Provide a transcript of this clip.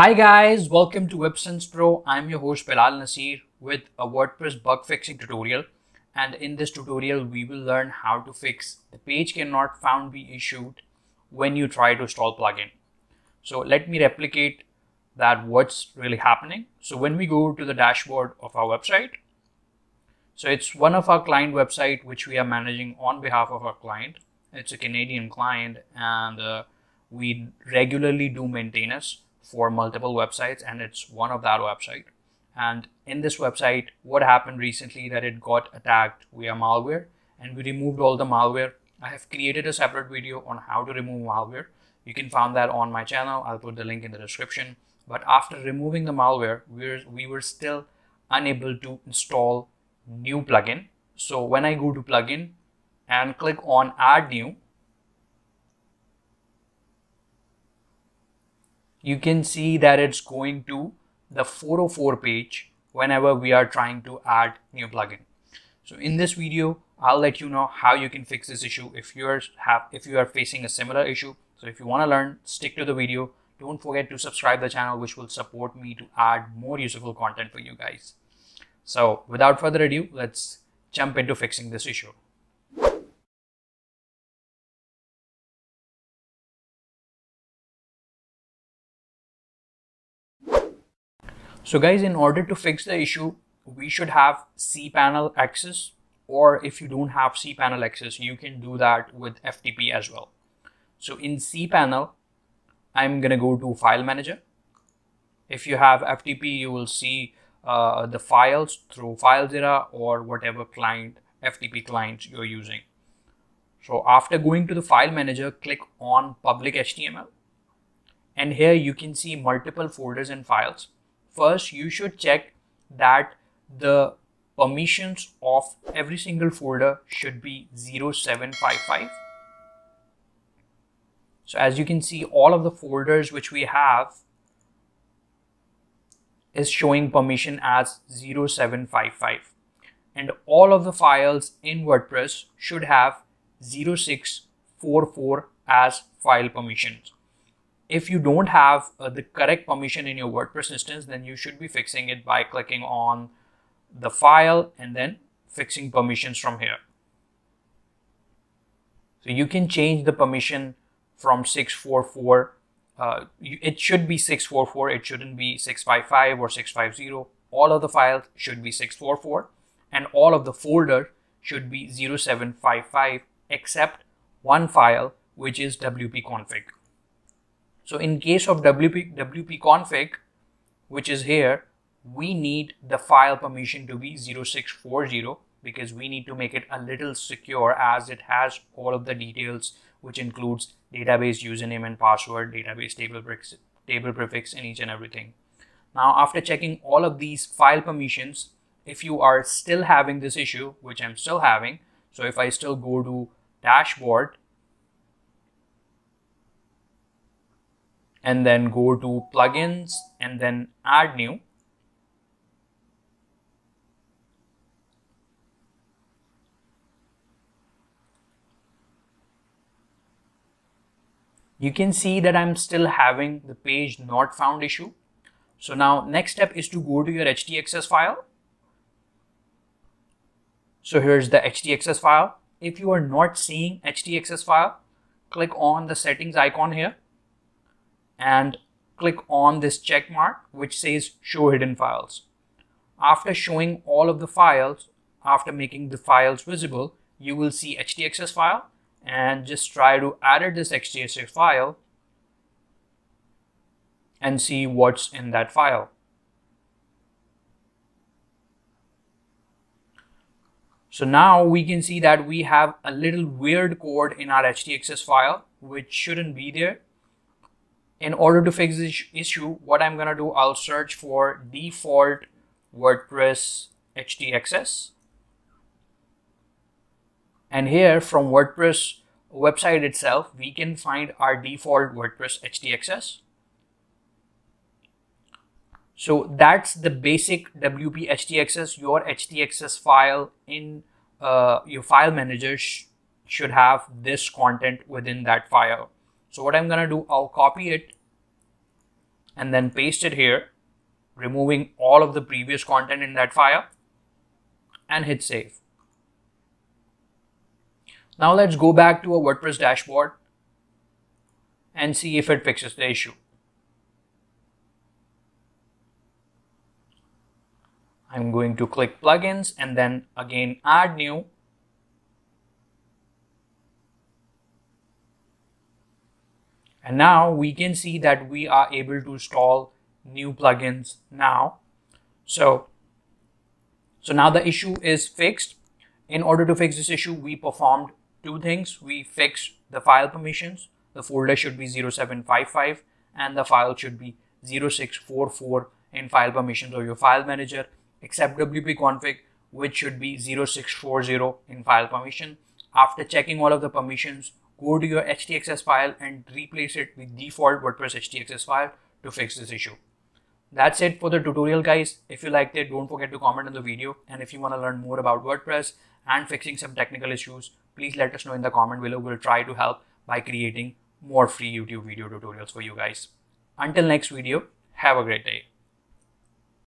Hi guys, welcome to WebSense Pro. I'm your host Bilal Nasir with a WordPress bug fixing tutorial. And in this tutorial, we will learn how to fix the page cannot found be issued when you try to install plugin. So let me replicate that what's really happening. So when we go to the dashboard of our website, so it's one of our client website which we are managing on behalf of our client. It's a Canadian client and we regularly do maintenance for multiple websites, and it's one of that website. And in this website, what happened recently that it got attacked via malware, and we removed all the malware. I have created a separate video on how to remove malware. You can find that on my channel. I'll put the link in the description. But after removing the malware, we were still unable to install new plugin. So when I go to plugin and click on add new, you can see that it's going to the 404 page whenever we are trying to add new plugin. So in this video, I'll let you know how you can fix this issue if you are facing a similar issue. So if you want to learn, stick to the video. Don't forget to subscribe the channel, which will support me to add more useful content for you guys. So without further ado, let's jump into fixing this issue. So guys, in order to fix the issue, we should have cPanel access, or if you don't have cPanel access, you can do that with FTP as well. So in cPanel, I'm gonna go to File Manager. If you have FTP, you will see the files through FileZilla or whatever client, FTP clients you're using. So after going to the File Manager, click on Public HTML. And here you can see multiple folders and files. First, you should check that the permissions of every single folder should be 0755. So as you can see, all of the folders which we have is showing permission as 0755. And all of the files in WordPress should have 0644 as file permissions. If you don't have the correct permission in your WordPress instance, then you should be fixing it by clicking on the file and then fixing permissions from here. So you can change the permission from 644. It should be 644. It shouldn't be 655 or 650. All of the files should be 644 and all of the folder should be 0755 except one file, which is wp-config. So in case of wp-config, which is here, we need the file permission to be 0640 because we need to make it a little secure, as it has all of the details, which includes database username and password, database table prefix, and each and everything. Now, after checking all of these file permissions, if you are still having this issue, which I'm still having, so if I still go to dashboard, and then go to plugins and then add new. You can see that I'm still having the page not found issue. So now next step is to go to your htaccess file. So here's the htaccess file. If you are not seeing htaccess file, click on the settings icon here and click on this check mark which says show hidden files. After showing all of the files, after making the files visible, you will see htaccess file, and just try to edit this htaccess file and see what's in that file. So now we can see that we have a little weird code in our htaccess file which shouldn't be there. In order to fix this issue, what I'm gonna do, I'll search for default WordPress htaccess. And here from WordPress website itself, we can find our default WordPress htaccess. So that's the basic WP htaccess. Your htaccess file in your file manager should have this content within that file. So what I'm gonna do, I'll copy it and then paste it here, removing all of the previous content in that file, and hit save. Now let's go back to a WordPress dashboard and see if it fixes the issue. I'm going to click plugins and then again add new. And now we can see that we are able to install new plugins now. So now the issue is fixed. In order to fix this issue, we performed two things. We fixed the file permissions. The folder should be 0755 and the file should be 0644 in file permissions of your file manager, except WP config, which should be 0640 in file permission. After checking all of the permissions, go to your htaccess file and replace it with default WordPress htaccess file to fix this issue. That's it for the tutorial, guys. If you liked it, don't forget to comment on the video. And if you want to learn more about WordPress and fixing some technical issues, please let us know in the comment below. We'll try to help by creating more free YouTube video tutorials for you guys. Until next video, have a great day.